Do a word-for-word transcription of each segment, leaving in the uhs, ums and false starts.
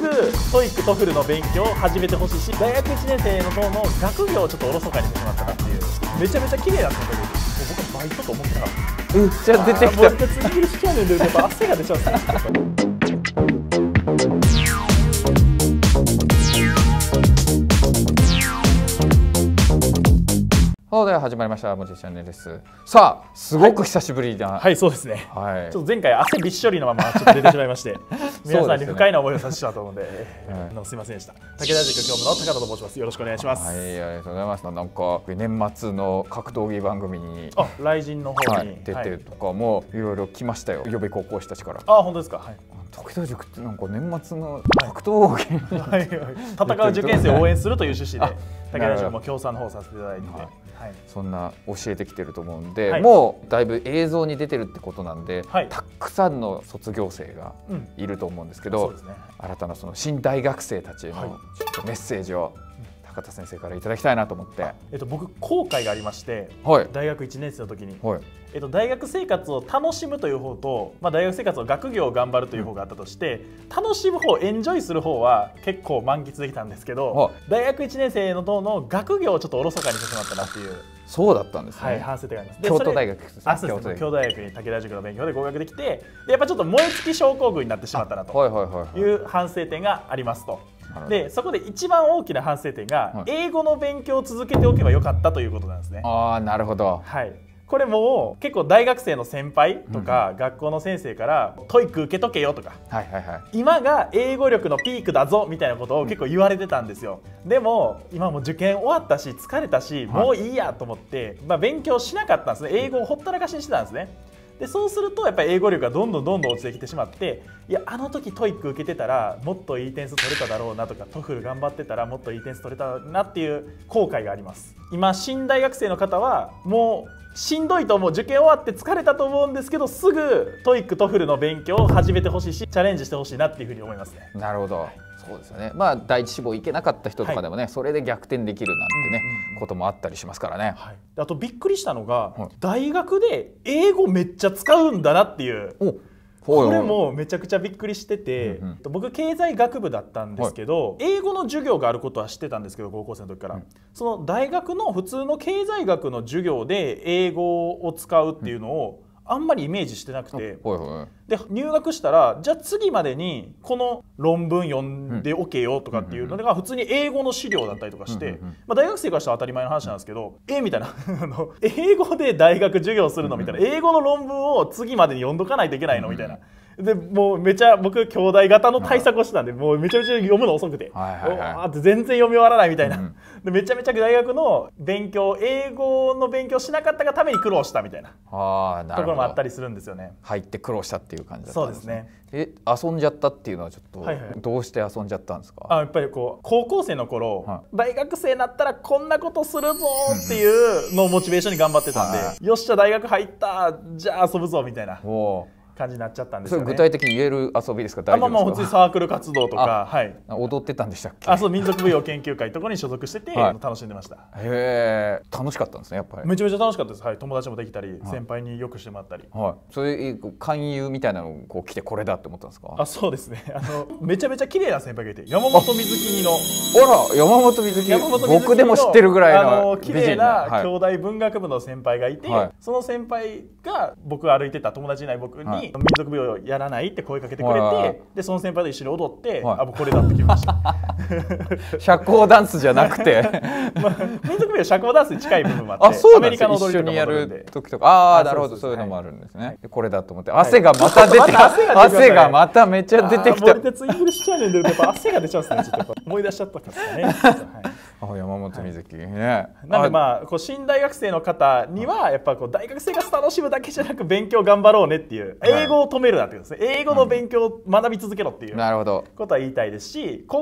ぐトイックトフルの勉強を始めてほしいし、大学いちねん生の方の学業をちょっとおろそかにしてしまったなっていう。めちゃめちゃ綺麗な先輩で、僕はバイトと思ってなかった。 めっちゃ出てきた。 もう一回次にしちゃうねんで、やっぱ汗が出ちゃうんですね。 では始まりましたもちチャンネルです。さあすごく久しぶりな、 はい、はい、そうですね、はい、ちょっと前回汗びっしょりのままちょっと出てしまいまして皆さんに不快な思いをさせてしまったと思うので、はい、すみませんでした。武田塾教務の高田と申します。よろしくお願いします。 はい、ありがとうございます。なんか年末の格闘技番組にあ雷神の方に、はい、 出てとかもいろいろ来ましたよ、予備高校生たちから。 あ本当ですか。はい、 武田塾ってなんか年末の格闘技、 はいはいはい、戦う受験生を応援するという趣旨で武田塾も協賛の方させていただいて、はいはい、 そんな教えてきてると思うんで、 はい、 もうだいぶ映像に出てるってことなんで、はい、たくさんの卒業生がいると思うんですけど、うん、そうですね、新たなその新大学生たちへのちょっとメッセージを高田先生からいただきたいなと思って。 えっと、僕後悔がありまして、はい、大学いちねん生の時に、はい、えっと、大学生活を楽しむという方と、まあ、大学生活を学業を頑張るという方があったとして、楽しむ方エンジョイする方は結構満喫できたんですけど、はい、大学いちねん生の方の学業をちょっとおろそかにしてしまったなっていう。 そうだったんですね。 はい、反省点があります。 京都大学ですね。 あ、そうです。京都大学に武田塾の勉強で合格できて、でやっぱちょっと燃え尽き症候群になってしまったなという反省点がありますと。でそこで一番大きな反省点が、はい、英語の勉強を続けておけばよかったということなんですね。 ああ、なるほど。 はい。これも結構大学生の先輩とか、うん、学校の先生から「トイック受けとけよ」とか「今が英語力のピークだぞ」みたいなことを結構言われてたんですよ。うん、でも今もう受験終わったし疲れたし、もういいやと思って、まあ、勉強しなかったんですね。英語をほったらかしにしてたんですね。でそうするとやっぱり英語力がどんどんどんどん落ちてきてしまって、いやあの時トイック受けてたらもっといい点数取れただろうなとか、トフル頑張ってたらもっといい点数取れたなっていう後悔があります。今新大学生の方はもうしんどいと思う、受験終わって疲れたと思うんですけど、すぐトイックトフルの勉強を始めてほしいし、チャレンジしてほしいなっていうふうに思いますね。 なるほど、はい、そうですよね。まあ第一志望行けなかった人とかでもね、はい、それで逆転できるなんてね、うんうん、こともあったりしますからね。はい、 あとびっくりしたのが、はい、大学で英語めっちゃ使うんだなっていう。これもめちゃくちゃびっくりしてて、うんうん、僕経済学部だったんですけど、はい、英語の授業があることは知ってたんですけど、高校生の時から、うん、その大学の普通の経済学の授業で英語を使うっていうのをあんまりイメージしてなくて、うん、で入学したらじゃあ次までにこの論文読んでおけよとかっていうのが普通に英語の資料だったりとかして、まあ大学生からしたら当たり前の話なんですけど、えみたいな英語で大学授業するのみたいな、英語の論文を次までに読んどかないといけないのみたいな。でもうめちゃ僕兄弟型の対策をしてたんで、もうめちゃめちゃ読むの遅くて、あって全然読み終わらないみたいな、うん、でめちゃめちゃ大学の勉強、英語の勉強しなかったがために苦労したみたいなところもあったりするんですよね。 入って苦労したっていう感じだったんですね。 そうですね。 え遊んじゃったっていうのはちょっと、はいはい、どうして遊んじゃったんですか？ あやっぱりこう高校生の頃、はい、大学生になったらこんなことするぞっていうのをモチベーションに頑張ってたんで、はい、よっしゃ大学入ったじゃあ遊ぶぞみたいな感じになっちゃったんですよね。 それ具体的に言える遊びですか？大丈夫ですか？あ、まあまあ普通にサークル活動とか、はい、 踊ってたんでしたっけ？ あ、そう、民族舞踊研究会とかに所属してて、はい、楽しんでました。 へえ、楽しかったんですね、やっぱり。 めちゃめちゃ楽しかったです。はい、友達もできたり、はい、先輩によくしてもらったり。 はい。それ勧誘みたいなのをこう来てこれだって思ったんですか？ あ、そうですね。あのめちゃめちゃ綺麗な先輩がいて、山本水木の。 あら、山本水木。山本水木の僕でも知ってるぐらいのあの綺麗な兄弟文学部の先輩がいて、はい、その先輩が僕歩いてた友達いない僕に、はい、民族舞踊やらないって声かけてくれて、でその先輩と一緒に踊って、はい、あ、もうこれだって決めました。 社交ダンスじゃなくて、 まあ、民族舞踊社交ダンスに近い部分もあって、 あ、そうなんですよ。 アメリカの踊りとかも一緒にやる時とか、ああ、なるほど、そういうのもあるんですね。はい、これだと思って汗がまた出て、汗がまためっちゃ出てきた。 森鉄インフルしちゃうねんで、やっぱ汗が出ちゃうんですね。ちょっとやっぱ思い出しちゃったからね。はい、 あ、山本瑞希ね。 なんでまあこう新大学生の方にはやっぱこう大学生活楽しむだけじゃなく勉強頑張ろうねっていう、英語を止めるなっていうですね。英語の勉強を学び続けろっていうことは言いたいですし、高校生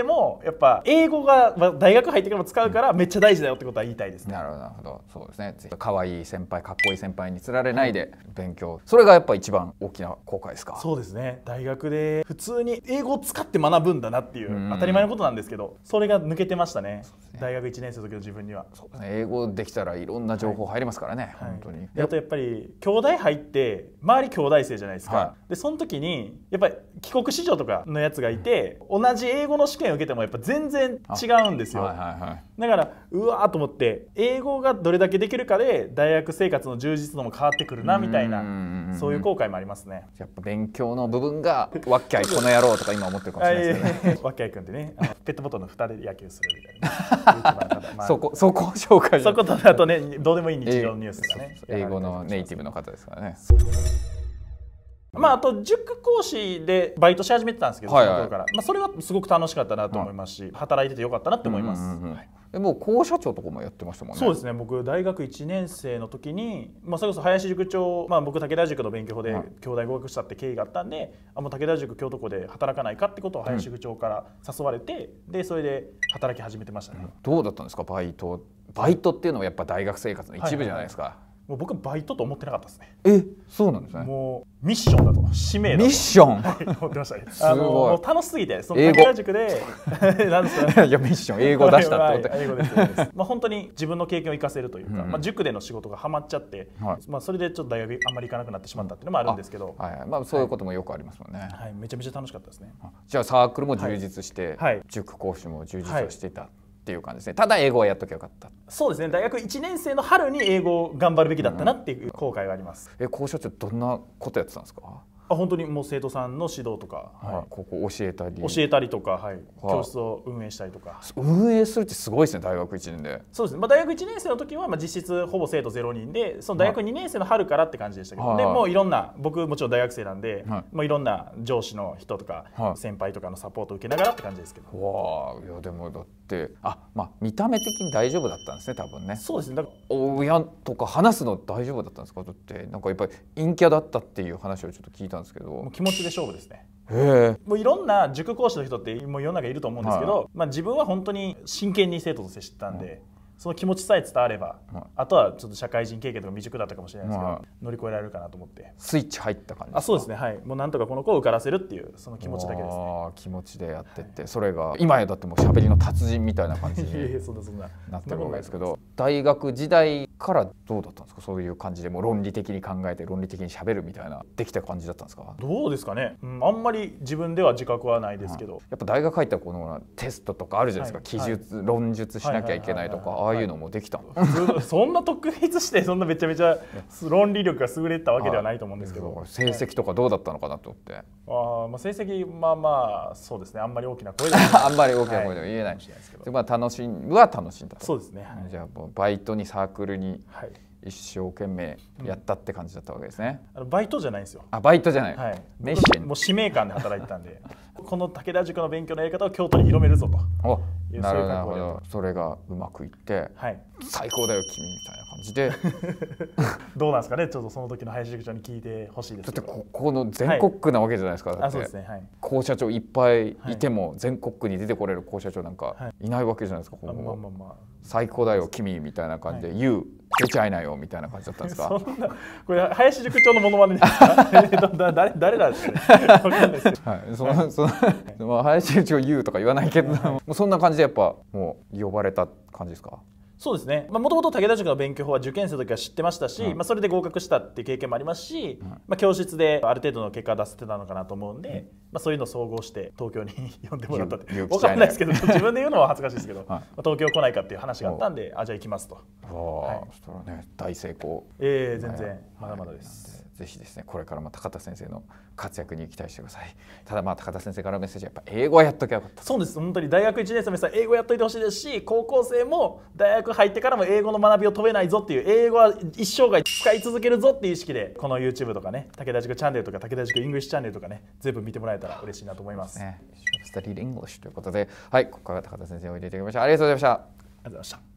もやっぱ英語が大学入ってからも使うからめっちゃ大事だよってことは言いたいですね。 なるほどなるほど、そうですね。可愛い先輩、かっこいい先輩につられないで勉強、それがやっぱ一番大きな後悔ですか？ そうですね。大学で普通に英語を使って学ぶんだなっていう当たり前のことなんですけど、それが抜けてましたね。大学いちねん生の時の自分には。 そうですね。英語できたらいろんな情報入りますからね、はい、本当に。 あとやっぱり兄弟入って周り兄弟生じゃないですか。はい、でその時にやっぱり帰国子女とかのやつがいて、同じ英語の試験を受けてもやっぱ全然違うんですよ。はいはいはい、だからうわーと思って英語がどれだけできるかで大学生活の充実度も変わってくるなみたいな、そういう後悔もありますね。 やっぱ勉強の部分がわっきゃいこの野郎とか今思ってるかもしれないですけどね。 わっきゃい君ってね、ペットボトルの蓋で野球するみたいな。 まあ、そこそこ紹介。 そことあとね、どうでもいい日常のニュースがね。 英語のネイティブの方ですからね。 まあ、あと塾講師でバイトし始めてたんですけど、その頃から、まあ、それはすごく楽しかったなと思いますし、働いててよかったなって思います。 もう校舎長とかもやってましたもんね。 そうですね。僕大学いちねん生の時に、まあ、それこそ林塾長、まあ、僕武田塾の勉強法で兄弟合格したって経緯があったんで、あもう武田塾京都校で働かないかってことを林塾長から誘われて、うん、でそれで働き始めてましたね。うん、 どうだったんですかバイト？バイトっていうのはやっぱ大学生活の一部じゃないですか。はいはいはい、 もう僕バイトと思ってなかったですね。 え、そうなんですね。 もうミッションだと、使命だとミッション、 はい、思ってましたね。 すごい。 あのもう楽しすぎて、その武田塾でなんですかね。 いやミッション英語出したってことで。 英語です。英語です。まあ本当に自分の経験を生かせるというか、うん、まあ塾での仕事がハマっちゃって、はい、まあそれでちょっと大学あんまり行かなくなってしまったっていうのもあるんですけど、 はいはい、まあそういうこともよくありますもんね。 はい、はい、めちゃめちゃ楽しかったですね。 じゃあサークルも充実して、はい、塾講師も充実をしていた。はいっていう感じですね。ただ英語はやっときゃよかった。 そうですね。大学いちねん生の春に英語を頑張るべきだったなっていう後悔があります。 うん、え、校舎長どんなことやってたんですか？ あ本当にもう生徒さんの指導とか、 はい、ここ教えたり教えたりとか、はい、教室を運営したりとか。 運営するってすごいですね。大学いちねんで。 そうですね。まあ、大学いちねん生の時はまあ実質ほぼ生徒ゼロにんで、その大学にねん生の春からって感じでしたけど、はい、でもういろんな僕もちろん大学生なんで、はい、もういろんな上司の人とか、はい、先輩とかのサポートを受けながらって感じですけど。 わあ、いやでもだってあまあ見た目的に大丈夫だったんですね多分ね。 そうですね。だから親とか話すの大丈夫だったんですか？だってなんかやっぱり陰キャだったっていう話をちょっと聞いたんですけど。 もう気持ちで勝負ですね。へもういろんな塾講師の人ってもう世の中いると思うんですけど、はい、まあ自分は本当に真剣に生徒と接してたんで、はい、その気持ちさえ伝われば、はい、あとはちょっと社会人経験とか未熟だったかもしれないですけど、はい、乗り越えられるかなと思ってスイッチ入った感じですか？ あそうですね。はい。もうなんとかこの子を受からせるっていうその気持ちだけですね。 あ気持ちでやってって、はい、それが今やだってもう喋りの達人みたいな感じになってるわけですけど大学時代からどうだったんですか？そういう感じでもう論理的に考えて論理的に喋るみたいなできた感じだったんですか？ どうですかね、うん、あんまり自分では自覚はないですけど、 はい、やっぱ大学入ったこのテストとかあるじゃないですか、はい、記述、はい、論述しなきゃいけないとかああいうのもできたの？ はい、そんな特筆してそんなめちゃめちゃ論理力が優れたわけではないと思うんですけど、はい、 成績とかどうだったのかなと思って。 あまあ成績まあまあそうですね。あんまり大きな声であんまり大きな声では言えない、はい、まあ楽しんは楽しんだと。 そうですね。はい、 じゃあもうバイトにサークルに一生懸命やったって感じだったわけですね。 うん、あのバイトじゃないんですよ。 あバイトじゃない。 はい、 メッシンもう使命感で働いてたんでこの武田塾の勉強のやり方を京都に広めるぞと。 おなるほど。それがうまくいって、はい、最高だよ君みたいな感じでどうなんですかね。ちょっとその時の林塾長に聞いてほしいですけど。 だってここの全国区なわけじゃないですか。はい、だってあそうですね。はい、 校舎長いっぱいいても、はい、全国区に出てこれる校舎長なんかいないわけじゃないですか。はい、まあまあまあ最高だよ君みたいな感じで、はい、言う出ちゃいなよみたいな感じだったんですか？ そんなこれ林塾長のモノマネですか？誰誰なんですかね。わかんないですけど。はい。そのそのまあ林塾長言うとか言わないけど、もうそんな感じでやっぱもう呼ばれた感じですか？そうですね。もともと武田塾の勉強法は受験生の時は知ってましたし、うん、まあそれで合格したっていう経験もありますし、うん、まあ教室である程度の結果を出せてたのかなと思うんで、うん、まあそういうのを総合して東京に呼んでもらったって。分かんないですけど、自分で言うのは恥ずかしいですけど、はい、まあ東京来ないかっていう話があったんで、あじゃあ行きますと。はい、そしたらね大成功。ええー、全然まだまだです。ぜひですねこれからも高田先生の活躍に期待してください。ただまあ高田先生からのメッセージはやっぱ英語はやっときゃよかった。そうです。本当に大学いちねん生の皆さん英語やっといてほしいですし、高校生も大学入ってからも英語の学びを飛べないぞっていう、英語は一生涯使い続けるぞっていう意識でこの YouTube とかね、武田塾チャンネルとか武田塾イングリッシュチャンネルとかね全部見てもらえたら嬉しいなと思います。ね、Study English ということで、はい、ここから高田先生を入れていただきました。ありがとうございました。ありがとうございました。